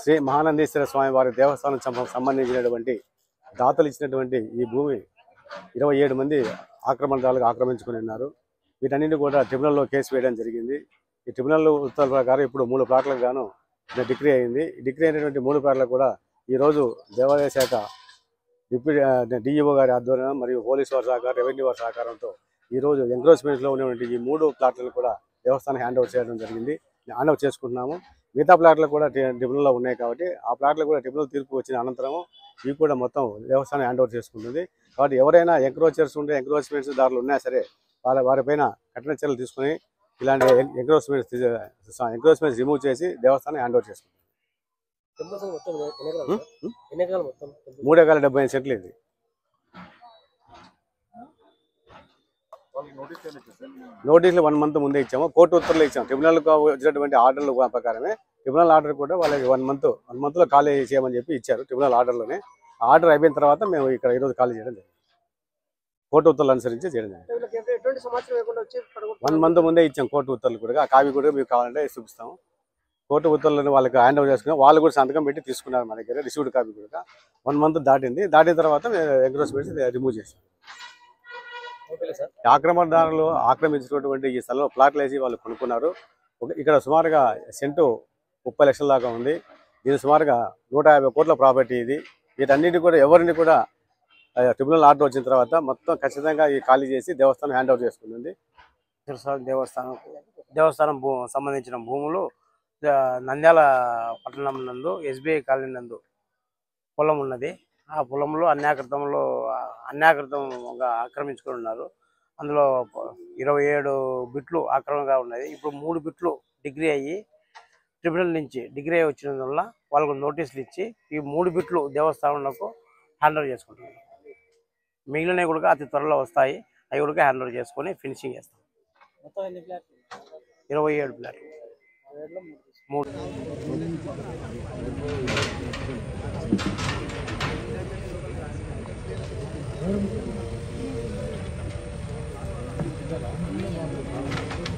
శ్రీ మహానందీశ్వర స్వామి వారి దేవస్థానం సంబంధించినటువంటి దాతలు ఇచ్చినటువంటి ఈ భూమి 27 మంది ఆక్రమణదారులకు ఆక్రమించుకుని ఉన్నారు. వీటన్నింటి కూడా ట్రిబ్యునల్లో కేసు వేయడం జరిగింది. ఈ ట్రిబ్యునల్ ఉత్తర్వుల ప్రకారం ఇప్పుడు 3 ప్లాట్లకు గాను డిగ్రీ అయింది. డిగ్రీ అయినటువంటి 3 ప్లాట్లకు కూడా ఈరోజు దేవాదాయ శాఖ డిప్యూటీ డిఈఓ గారి ఆధ్వర్యం మరియు పోలీసు వారి సహకారం, రెవెన్యూ వారి సహకారంతో ఈరోజు ఎంక్రోచ్మెంట్లో ఉన్నటువంటి ఈ 3 ప్లాట్లను కూడా దేవస్థానం హ్యాండ్ ఓవర్ చేయడం జరిగింది. హ్యాండ్ ఓవర్ చేసుకుంటున్నాము. మిగతా ప్లాట్లు కూడా ట్రిబ్యునల్లో ఉన్నాయి కాబట్టి ఆ ప్లాట్లు కూడా ట్రిబ్యునల్ తీర్పు వచ్చిన అనంతరం ఇవి కూడా మొత్తం దేవస్థానం హ్యాండ్ ఓవర్ చేసుకుంటుంది. కాబట్టి ఎవరైనా ఎంక్రోచర్స్ ఉంటే ఎంక్రోచ్మెంట్స్ దారులు ఉన్నా సరే వారిపైన కఠిన చర్యలు తీసుకుని ఇలాంటి ఎంక్రోచ్మెంట్స్ రిమూవ్ చేసి దేవస్థానం హ్యాండ్ ఓవర్ చేసుకుంటుంది. 3 ఎకరాల 75 సెంట్లు ఇది. నోటీసులు 1 మంత్ ముందే ఇచ్చాము. కోర్టు ఉత్తర్వులు ఇచ్చాము. ట్రిబ్యునల్కు వచ్చినటువంటి ఆర్డర్ల ప్రకారమే ట్రిబ్యునల్ ఆర్డర్ కూడా వాళ్ళకి 1 మంత్లో ఖాళీ చేయమని చెప్పి ఇచ్చారు. ట్రిబ్యునల్ ఆర్డర్లోనే ఆర్డర్ అయిపోయిన తర్వాత మేము ఇక్కడ ఈరోజు ఖాళీ చేయడం జరిగింది. కోర్టు ఉత్తర్వులు అనుసరించి చేయడం జరిగింది. 1 మంత్ ముందే ఇచ్చాం కోర్టు ఉత్తర్వులు కూడా. ఆ కాపీ కూడా మీకు కావాలంటే చూపిస్తాము. కోర్టు ఉత్తర్వులను వాళ్ళకి హ్యాండ్ ఓవర్ చేసుకుని వాళ్ళు కూడా సంతకం పెట్టి తీసుకున్నారు మన దగ్గర. రిసీవ్డ్ కాపీ కూడా 1 మంత్ దాటిన తర్వాత ఎంక్రోచ్మెంట్స్ రిమూవ్ చేసాం. ఆక్రమణదారులు ఆక్రమించినటువంటి ఈ స్థలంలో ప్లాట్లు వేసి వాళ్ళు కొనుక్కున్నారు. ఇక్కడ సుమారుగా సెంటు 30 లక్షల దాకా ఉంది. దీని సుమారుగా 150 కోట్ల ప్రాపర్టీ ఇది. వీటన్నిటి కూడా ఎవరిని కూడా ట్రిబ్యునల్ ఆర్డర్ వచ్చిన తర్వాత మొత్తం ఖచ్చితంగా ఈ ఖాళీ చేసి దేవస్థానం హ్యాండ్ ఓవర్ చేసుకుంటుంది. దేవస్థానం సంబంధించిన భూములు నంద్యాల పట్టణం నందు SBI కాలనీ నందు పొలం ఉన్నది. ఆ పొలంలో అన్యాకృతంగా ఆక్రమించుకొని ఉన్నారు. అందులో 27 బిట్లు ఆక్రమణగా ఉన్నది. ఇప్పుడు 3 బిట్లు డిగ్రీ అయ్యి ట్రిబ్యునల్ నుంచి డిగ్రీ వచ్చినందువల్ల వాళ్ళకు నోటీసులు ఇచ్చి ఈ 3 బిట్లు దేవస్థానంలో హ్యాండ్ ఓవర్ చేసుకుంటున్నారు. మిగిలినవి కూడా అతి త్వరలో వస్తాయి. అవి కూడా హ్యాండ్ ఓవర్ చేసుకొని ఫినిషింగ్ చేస్తాం. 27 ప్లాట్లు 3